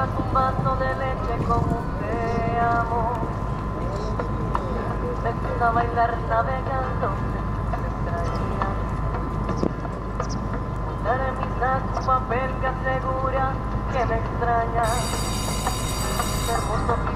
sirvas un vaso de leche con un te amo. Me gusta bailar navegando, me extraña. Poner en mi saco un papel que asegura que me extraña. Hermoso